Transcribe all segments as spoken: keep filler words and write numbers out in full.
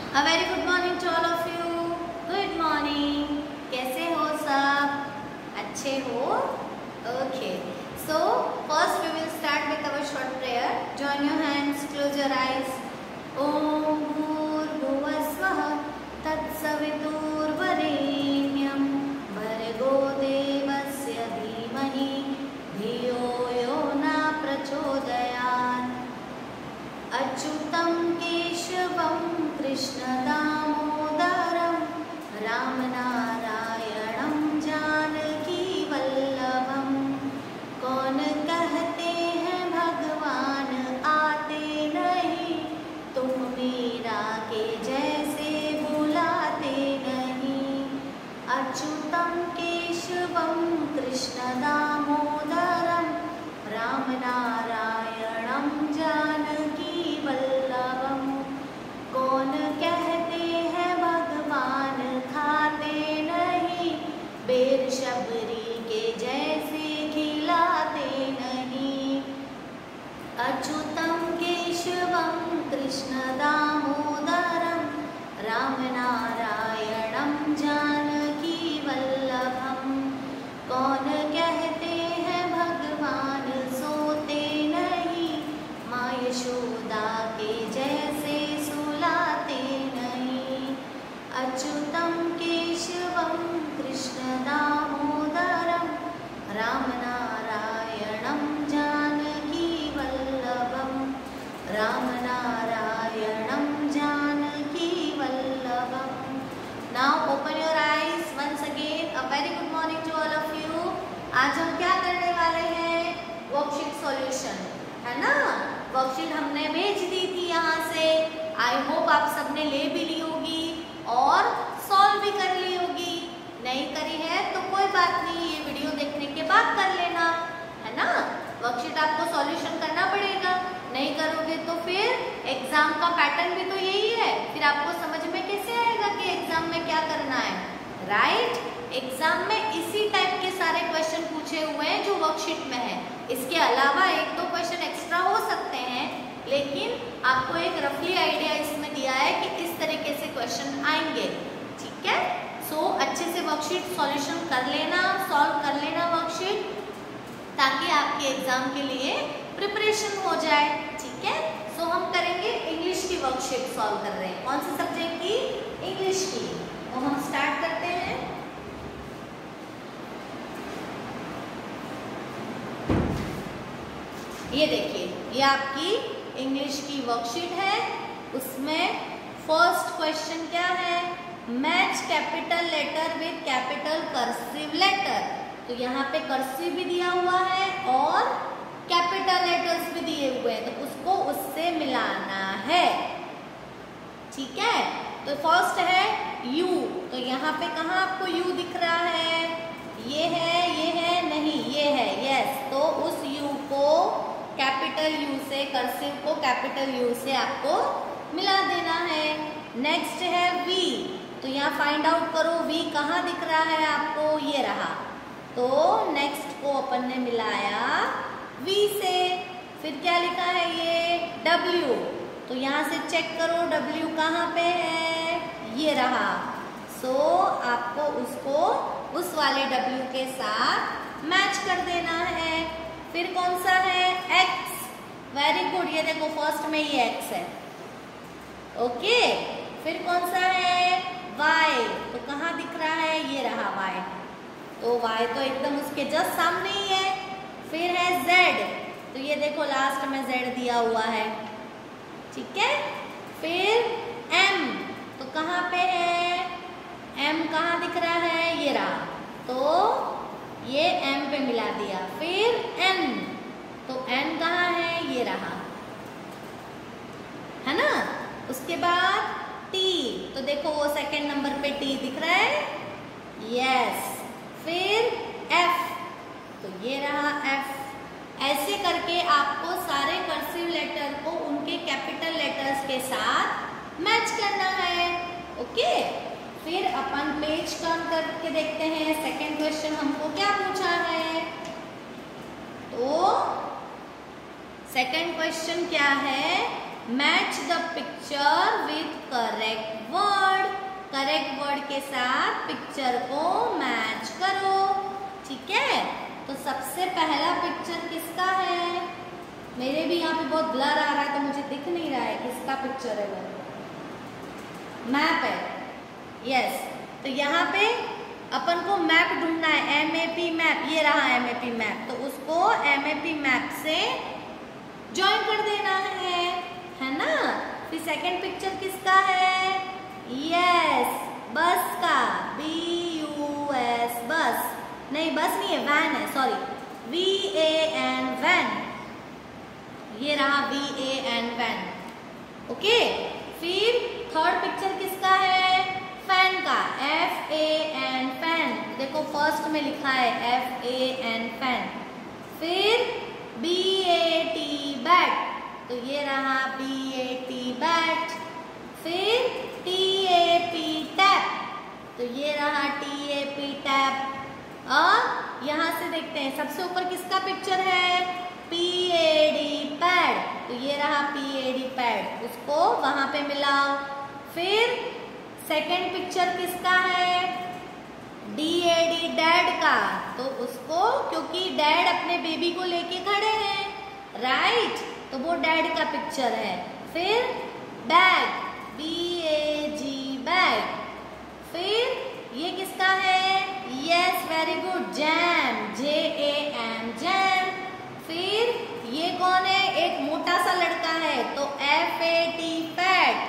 A very good morning to all of you. Good morning. कैसे हो सब? अच्छे हो? Okay. So first we will start with our short prayer. Join your hands, close your eyes. Om Bhurbhuvasvah Tatsavituर्वरेण्यं भर्गो देवस्य धीमहि धियो यो न प्रचोदयात्. अच्युतं केशवं कृष्णदामोदरं रामनारायणं जानकी वल्लभं. कौन कहते हैं भगवान आते नहीं, तुम मीरा के जैसे बुलाते नहीं. अच्युतं केशवं कृष्णदामोदरं रामनारायणं जानकी वल्लभं. कौन कहते हैं भगवान खाते नहीं, बेर शबरी के जैसे खिलाते नहीं. अच्युतं केशवं कृष्णदामोदरं रामनारायणं जानकी वल्लभं. कौन कहते हैं भगवान सोते नहीं, माँ यशोदा के जैसे सुलाते नहीं. अच्युतं केशवं कृष्णदामोदरं रामनारायणं Janaki वल्लभं. रामनारायणं Janaki वल्लभं. Now open your eyes once again. A very good morning to all of you. आज हम क्या करने वाले हैं? वर्कशीट सॉल्यूशन, है ना? वर्कशीट हमने भेज दी थी यहाँ से. आई होप आप सबने ले भी ली होगी और सॉल्व भी कर ली होगी. नहीं करी है तो कोई बात नहीं, ये वीडियो देखने के बाद कर लेना, है ना? वर्कशीट आपको सॉल्यूशन करना पड़ेगा. नहीं करोगे तो फिर एग्जाम का पैटर्न भी तो यही है. फिर आपको समझ में कैसे आएगा कि एग्जाम में क्या करना है, राइट? एग्जाम में इसी टाइप के सारे क्वेश्चन पूछे हुए हैं जो वर्कशीट में है. इसके अलावा एक दो क्वेश्चन एक्स्ट्रा हो सकते हैं, लेकिन आपको एक रफली आइडिया इसमें दिया है कि इस तरीके से क्वेश्चन आएंगे. ठीक है? सो so, अच्छे से वर्कशीट सॉल्यूशन कर लेना, सॉल्व कर लेना वर्कशीट, ताकि आपके एग्जाम के लिए प्रिपरेशन हो जाए. ठीक है? सो so, हम करेंगे इंग्लिश की वर्कशीट सॉल्व कर रहे हैं. कौन से सब्जेक्ट की? इंग्लिश की. तो हम स्टार्ट करते हैं. ये देखिए, ये आपकी इंग्लिश की वर्कशीट है. उसमें फर्स्ट क्वेश्चन क्या है? Match capital letter with capital cursive letter. तो यहाँ पे कर्सिव भी दिया हुआ है और कैपिटल लेटर्स भी दिए हुए हैं, तो उसको उससे मिलाना है. ठीक है? तो फर्स्ट है यू. तो यहाँ पे कहाँ आपको यू दिख रहा है? ये है, ये है, नहीं, ये है. यस. तो उस यू को कैपिटल यू से, कर्सिव को कैपिटल यू से आपको मिला देना है. नेक्स्ट है वी. तो यहाँ फाइंड आउट करो वी कहाँ दिख रहा है आपको? ये रहा. तो नेक्स्ट को अपन ने मिलाया वी से. फिर क्या लिखा है? ये डब्ल्यू. तो यहाँ से चेक करो डब्ल्यू कहाँ पे है? ये रहा. सो so, आपको उसको उस वाले डब्ल्यू के साथ मैच कर देना है. फिर कौन सा है? एक्स. Very good. ये देखो फर्स्ट में ये एक्स है. ओके. फिर कौन सा है? वाई. तो कहाँ दिख रहा है? ये रहा वाई. तो वाई तो एकदम उसके जस्ट सामने ही है. फिर है जेड. तो ये देखो लास्ट में जेड दिया हुआ है. ठीक है? फिर एम. तो कहाँ पे है? एम कहाँ दिख रहा है? ये रहा. तो ये एम पे मिला दिया. फिर एन. तो एन कहाँ है? ये रहा, है ना? उसके बाद टी. तो देखो वो सेकंड नंबर पे टी दिख रहा है. यस. फिर एफ. तो ये रहा एफ. ऐसे करके आपको सारे कर्सिव लेटर को उनके कैपिटल लेटर्स के साथ मैच करना है. ओके? फिर अपन पेज टर्न करके देखते हैं. सेकंड क्वेश्चन हमको क्या पूछा है? तो सेकंड क्वेश्चन क्या है? Match the picture with correct word, correct word के साथ पिक्चर को मैच करो। ठीक है, तो सबसे पहला पिक्चर किसका है? मेरे भी यहाँ पे बहुत ब्लर आ रहा है तो मुझे दिख नहीं रहा है किसका पिक्चर है वो। मैप है, यस। तो यहाँ पे अपन को मैप ढूंढना है, एम ए पी मैप, ये रहा एम ए पी मैप। तो उसको एम ए पी मैप से ज्वाइन कर देना है, है ना। फिर सेकंड पिक्चर किसका है? यस, बस का, बी यू एस, बस नहीं, बस नहीं है, वैन है, sorry, V A N, van. ये रहा V A N, van. Okay, फिर थर्ड पिक्चर किसका है? फैन का, एफ ए एन, फैन। देखो फर्स्ट में लिखा है एफ ए एन, फैन। फिर बी ए टी, बैट। तो ये रहा बी ए टी, बैट। फिर टी ए पी, टैप। तो ये रहा टी ए पी, टैप। और यहाँ से देखते हैं सबसे ऊपर किसका पिक्चर है? P A D, pad. तो ये रहा पी ए डी, पैड, उसको वहां पे मिलाओ। फिर सेकंड पिक्चर किसका है? डी ए डी, डैड का। तो उसको, क्योंकि डैड अपने बेबी को लेके खड़े हैं, राइट, तो वो डैड का पिक्चर है। फिर bag, B A G, bag. फिर ये किसका है? Yes, very good, jam, J A M, jam. फिर ये कौन है? एक मोटा सा लड़का है, तो एफ ए टी, फैट।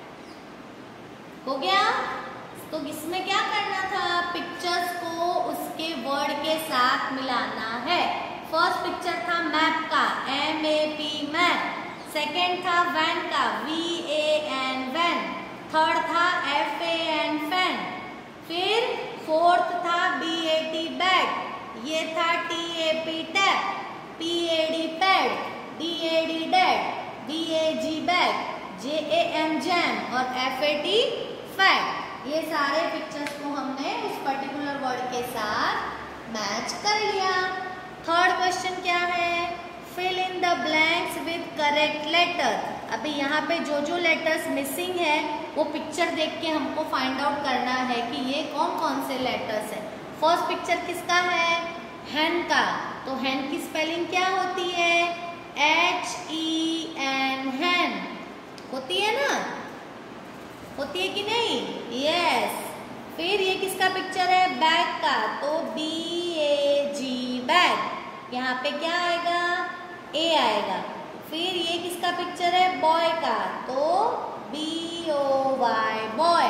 हो गया। तो इसमें क्या करना था? पिक्चर्स को उसके वर्ड के साथ मिलाना है। फर्स्ट पिक्चर था मैप का, M A P, map. Second था वैन का, V A N, van. Third था एफ ए एन, फैन। फिर फोर्थ था बी ए टी, बैट। ये था T A P, tap. P A D, pad. D A D, dad. B A G, bag. J A M, jam. और F A T, fat. ये सारे pictures को हमने उस पर्टिकुलर वर्ड के साथ मैच कर लिया। थर्ड क्वेश्चन क्या है? Fill in the blanks with correct letter. अभी यहाँ पे जो जो लेटर्स मिसिंग है वो पिक्चर देख के हमको फाइंड आउट करना है कि ये कौन कौन से लेटर्स हैं। फर्स्ट पिक्चर किसका है? हैन का। तो हैन की स्पेलिंग क्या होती है? H E N, hen. होती है ना? होती है कि नहीं? यस। फिर ये किसका पिक्चर है? बैग का। तो बी ए जी, बैग। यहाँ पे क्या आएगा? ए आएगा। फिर ये किसका पिक्चर है? बॉय का। तो बी ओ वाई, बॉय।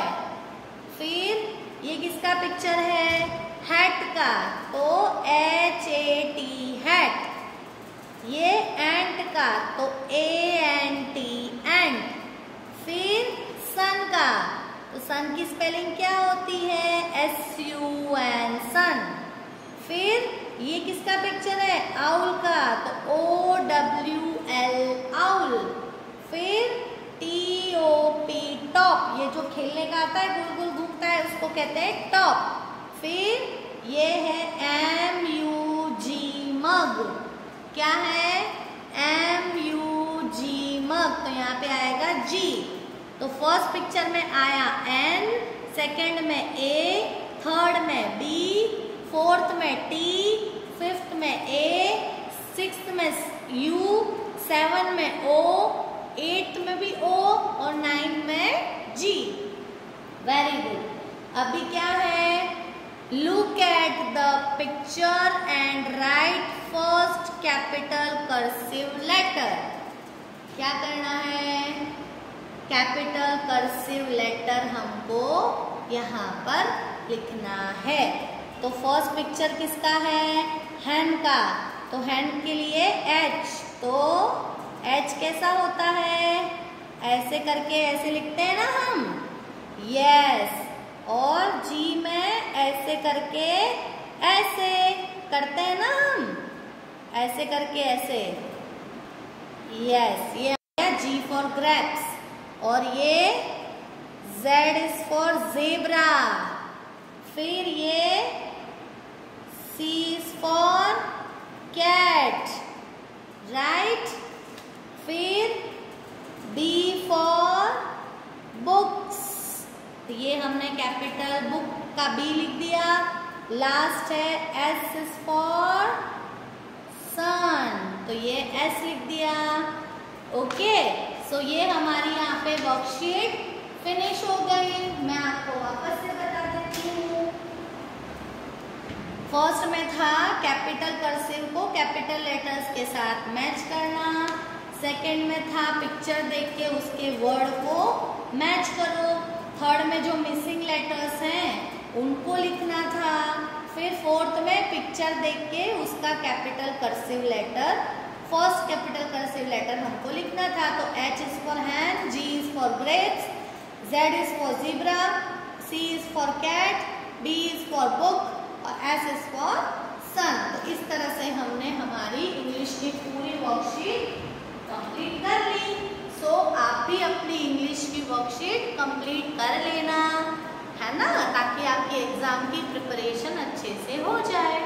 फिर ये किसका पिक्चर है? हैट का। तो एच ए टी, हैट। ये एंट का। तो ए एन टी, एंट। फिर सन का। तो सन की स्पेलिंग क्या होती है? S U N, sun. फिर ये किसका पिक्चर है? आउल का। तो ओ डब्ल्यू एल, आउल। फिर टी ओ पी, टॉप। ये जो खेलने का आता है, गोल गोल घूमता है, उसको कहते हैं टॉप। फिर ये है एम यू जी, मग। क्या है? M U G, mug. तो यहाँ पे आएगा जी। तो फर्स्ट पिक्चर में आया एन, सेकंड में ए, थर्ड में बी, फोर्थ में टी, फिफ्थ में ए, सिक्स्थ में यू, सेवन में ओ, एट्थ में भी ओ और नाइन में जी। Very good. अभी क्या है? Look at the picture and write first capital cursive letter. क्या करना है? कैपिटल कर्सिव लेटर हमको यहाँ पर लिखना है। तो फर्स्ट पिक्चर किसका है? हैन का। तो हैन के लिए एच। तो एच कैसा होता है? ऐसे करके ऐसे लिखते हैं ना हम, यस। और जी में ऐसे करके ऐसे करते हैं ना हम, ऐसे करके ऐसे, यस। ये जी फॉर ग्रेप्स। और ये जेड इज फॉर जेब्रा। फिर ये C is for cat, right. फिर डी तो ये हमने कैपिटल बुक का बी लिख दिया। लास्ट है एस इज फॉर सन, तो ये एस लिख दिया। ओके, सो ये हमारी यहाँ पे वर्कशीट फिनिश हो गई। मैं आपको वापस से बता देती हूँ। फर्स्ट में था कैपिटल कर्सिव को कैपिटल लेटर्स के साथ मैच करना। सेकंड में था पिक्चर देख के उसके वर्ड को मैच करो। थर्ड में जो मिसिंग लेटर्स हैं उनको लिखना था। फिर फोर्थ में पिक्चर देख के उसका capital cursive letter, first capital cursive letter हमको लिखना था। तो H is for hand, G is for grapes, Z is for zebra, C is for cat, B is for book और S इज फॉर सन। तो इस तरह से हमने हमारी इंग्लिश की पूरी वर्कशीट कंप्लीट कर ली। सो so, आप भी अपनी इंग्लिश की वर्कशीट कंप्लीट कर लेना, है ना, ताकि आपके एग्जाम की प्रिपरेशन अच्छे से हो जाए।